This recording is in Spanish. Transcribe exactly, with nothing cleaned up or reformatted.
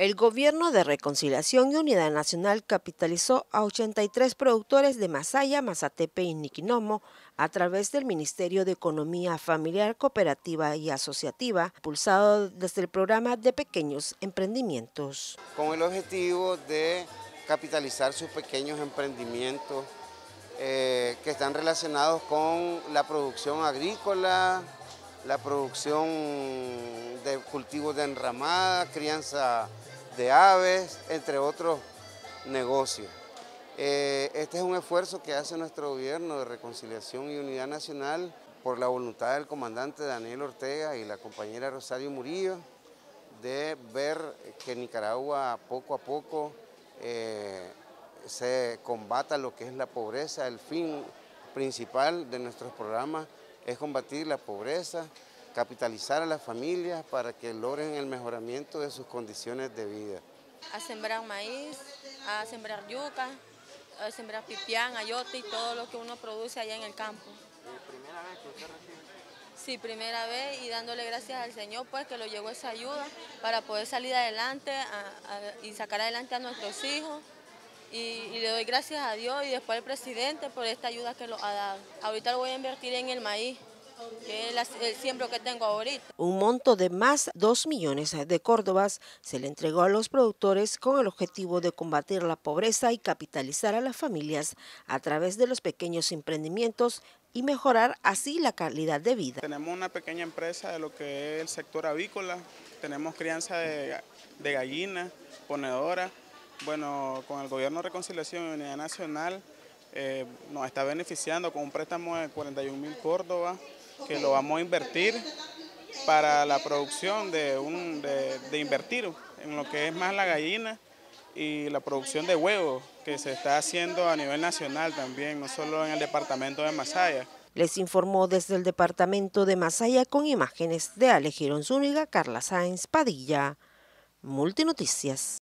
El Gobierno de Reconciliación y Unidad Nacional capitalizó a ochenta y tres productores de Masaya, Mazatepe y Niquinomo a través del Ministerio de Economía Familiar, Cooperativa y Asociativa, impulsado desde el programa de pequeños emprendimientos. Con el objetivo de capitalizar sus pequeños emprendimientos eh, que están relacionados con la producción agrícola, la producción de cultivos de enramada, crianza de aves, entre otros negocios. Eh, este es un esfuerzo que hace nuestro gobierno de Reconciliación y Unidad Nacional por la voluntad del comandante Daniel Ortega y la compañera Rosario Murillo de ver que Nicaragua poco a poco eh, se combata lo que es la pobreza. El fin principal de nuestros programas es combatir la pobreza, capitalizar a las familias para que logren el mejoramiento de sus condiciones de vida. A sembrar maíz, a sembrar yuca, a sembrar pipián, ayote y todo lo que uno produce allá en el campo. ¿Es primera vez que usted recibe? Sí, primera vez, y dándole gracias al Señor pues que lo llegó esa ayuda para poder salir adelante a, a, y sacar adelante a nuestros hijos. Y, y le doy gracias a Dios y después al presidente por esta ayuda que nos ha dado. Ahorita lo voy a invertir en el maíz, que es el siembro que tengo ahorita. Un monto de más de dos millones de córdobas se le entregó a los productores con el objetivo de combatir la pobreza y capitalizar a las familias a través de los pequeños emprendimientos y mejorar así la calidad de vida. Tenemos una pequeña empresa de lo que es el sector avícola, tenemos crianza de, de gallinas, ponedoras. Bueno, con el Gobierno de Reconciliación y Unidad Nacional eh, nos está beneficiando con un préstamo de cuarenta y un mil córdobas que lo vamos a invertir para la producción de, un, de, de invertir en lo que es más la gallina y la producción de huevos que se está haciendo a nivel nacional también, no solo en el departamento de Masaya. Les informó desde el departamento de Masaya con imágenes de Ale Girón Zúñiga, Carla Sáenz Padilla, Multinoticias.